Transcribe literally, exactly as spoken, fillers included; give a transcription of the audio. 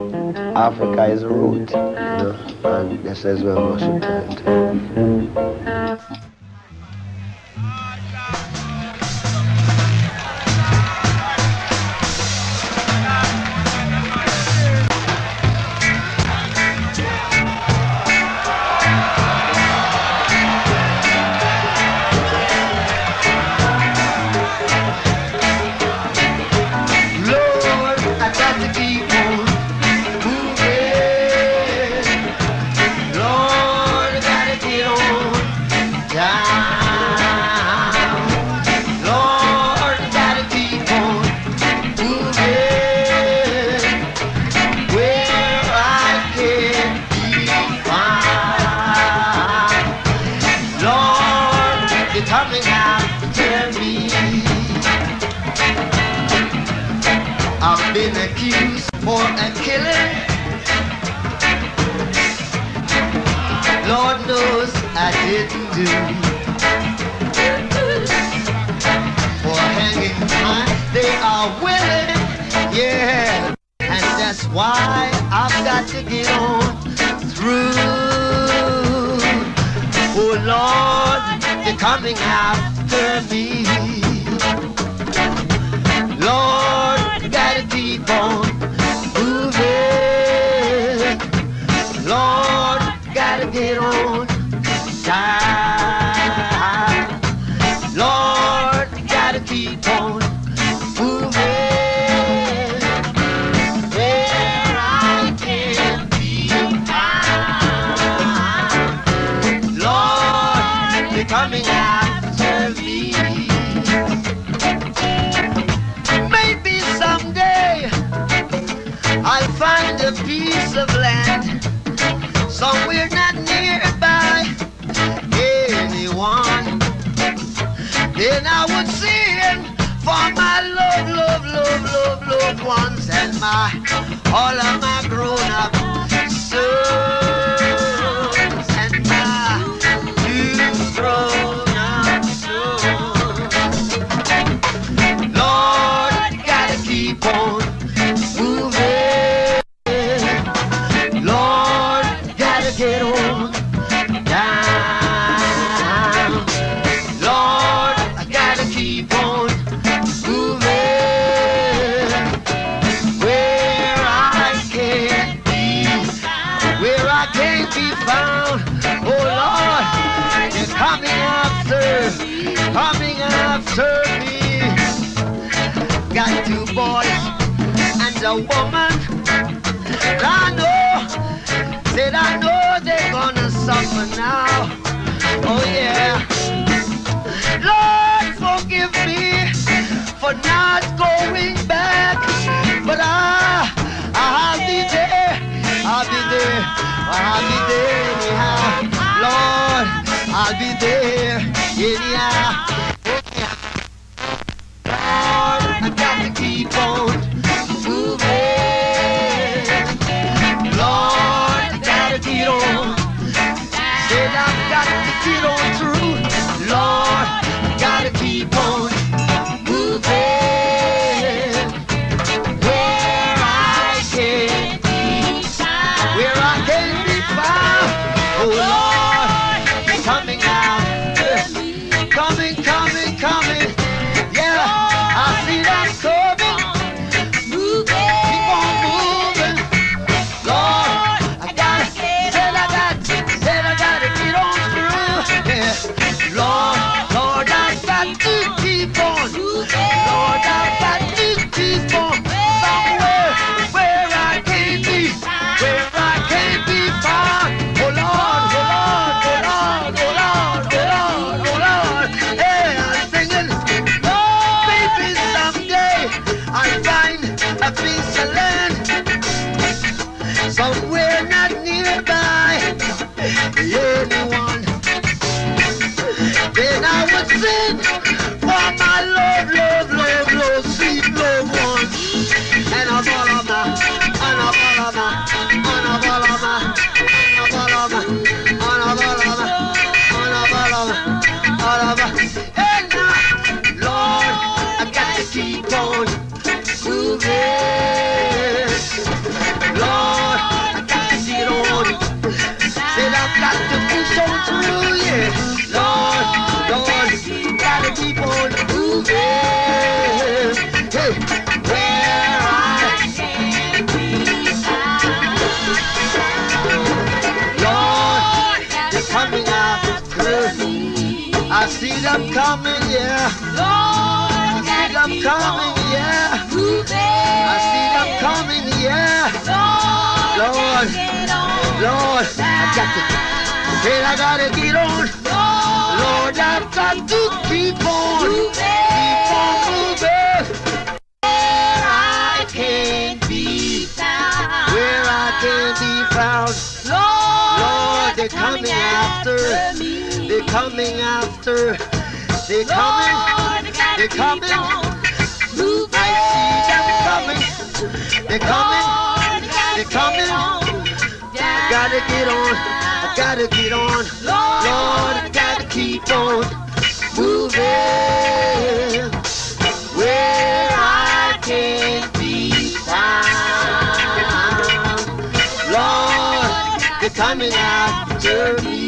Africa is a root, you know, and this is where we must return to. Been accused for a killing. Lord knows I didn't do. For hanging time, they are willing, yeah, and that's why I've got to get on through. Oh Lord, they're coming after me. Lord, gotta keep on moving. Lord, gotta get on time. Lord, gotta keep on moving. Where I can be found. Lord, they're coming after me. Someday I'll find a piece of land somewhere not nearby anyone. Then I would sing for my love, love, love, love, loved ones and my all of my grown-up sons and my new grown-up sons. Lord, keep on moving. Lord, gotta get on down. Lord, I gotta keep on moving. Where I can't be, where I can't be found. Oh Lord, you're coming after, coming after me. Got two boys and a woman. I know, said I know they're gonna suffer now. Oh yeah. Lord, forgive me for not going back, but I, I'll be there. I'll be there. I'll be there anyhow. Lord, I'll be there anyhow. I got to keep on moving. Lord, I gotta get on. Said I've got to get on through. Lord, I gotta keep on moving. Where I can be found. Where I can be found. Oh Lord, you're coming out. Coming, coming, coming. Yeah. I see that coming, see them coming, yeah. I see them coming, yeah. I see them coming, yeah. Lord, Lord, I got to, hey, I gotta get on. Lord, I've got to keep on, keep on moving. Where I can be found, where I can be found. Lord, they're coming after, they're coming after, they're coming, they're coming. I see them coming, they're coming, they're coming. I gotta get on, I gotta get on. Lord, I gotta keep on moving where I can be found. Lord, they're coming after me.